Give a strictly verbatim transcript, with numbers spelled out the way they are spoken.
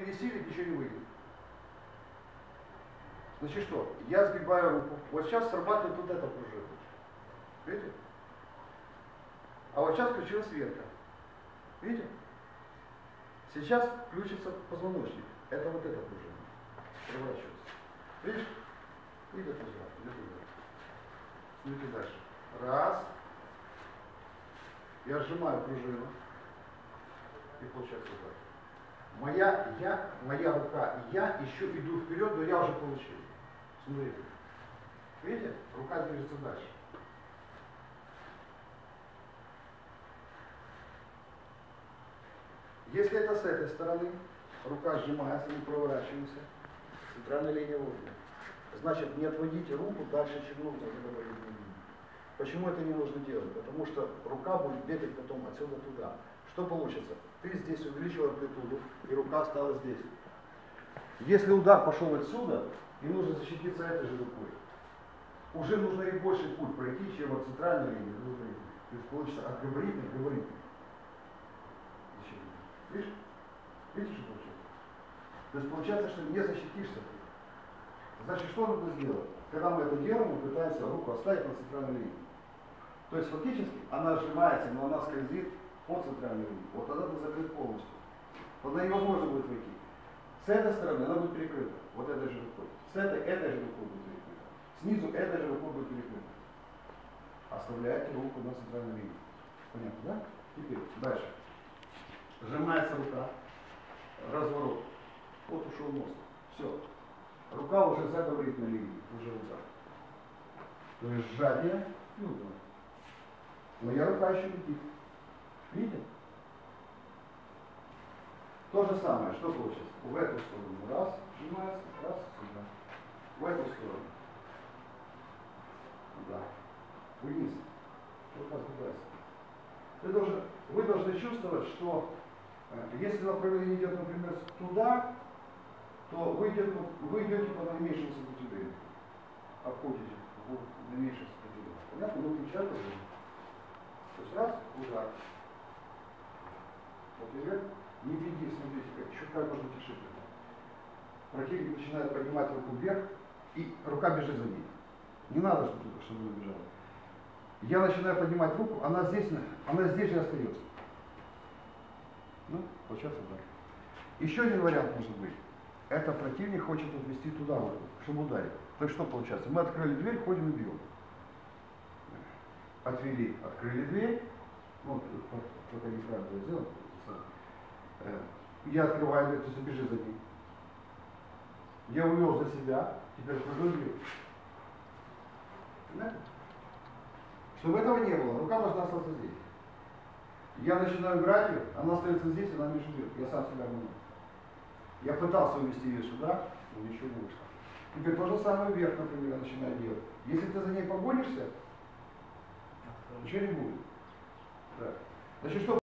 пересилить, ничего не выйдет. Значит что, я сгибаю руку. Вот сейчас срабатывает вот эта пружина. Видите? А вот сейчас включилась венка. Видите? Сейчас включится позвоночник. Это вот эта пружина. Проворачивается. Видишь? Идет назад, идет назад. Смотрите дальше. Раз. Я сжимаю пружину. И получается вот так. Моя, я, моя рука и я еще иду вперед, но я уже получил. Смотрите. Видите? Рука движется дальше. Если это с этой стороны, рука сжимается, мы проворачиваемся. Центральная линия уровня. Значит, не отводите руку дальше, чем нужно. Почему это не нужно делать? Потому что рука будет бегать потом отсюда туда. Что получится? Ты здесь увеличил амплитуду, и рука стала здесь. Если удар пошел отсюда, и нужно защититься этой же рукой, уже нужно и больше путь пройти, чем от центральной линии. То есть получится от габаритной к габаритной. Видишь? Видишь, что получается? То есть получается, что не защитишься. Значит, что нужно сделать? Когда мы это делаем, мы пытаемся руку оставить на центральной линии. То есть фактически она сжимается, но она скользит по центральной линии. Вот тогда она закрыта полностью. Тогда невозможно будет войти. С этой стороны она будет перекрыта. Вот этой же рукой. С этой, этой же рукой будет перекрыта. Снизу этой же рукой будет перекрыта. Оставляете руку на центральной линии. Понятно, да? Теперь дальше. Сжимается рука. Разворот. Вот ушел нос. Все. Рука уже за габаритной линией. Уже удар. То есть сжатие и удар. Моя рука еще летит. Видите? То же самое, что получится? В эту сторону раз, сжимается, раз, сюда. В эту сторону. Да. Вниз. Рука сгибается. Вы должны, вы должны чувствовать, что э, если направление идет, например, туда, то вы идете, вы идете по наименьшему сопротивлению. Обходите по наименьшему сопротивлению. Понятно? Ну, кричат уже. То есть раз, удар. Вот идет. Не беги, смотрите, как чутка можно тише. Противник начинает поднимать руку вверх, и рука бежит за ней. Не надо, чтобы, чтобы она бежала. Я начинаю поднимать руку, она здесь, она здесь же остается. Ну, получается удар. Еще один вариант может быть. Это противник хочет отвести туда руку, чтобы ударить. То есть что получается? Мы открыли дверь, ходим и бьем. Отвели, открыли дверь. Вот, только неправильно сделал. Я открываю дверь, то есть бежи за ним. Я увел за себя, теперь хожу и бью. Понятно? Чтобы этого не было, рука должна остаться здесь. Я начинаю играть ее, она остается здесь, она не живет. Я сам себя обманул. Я пытался увести ее сюда, но ничего не вышло. Теперь то же самое вверх, например, я начинаю делать. Если ты за ней погонишься, ничего не будет. Так. Значит, что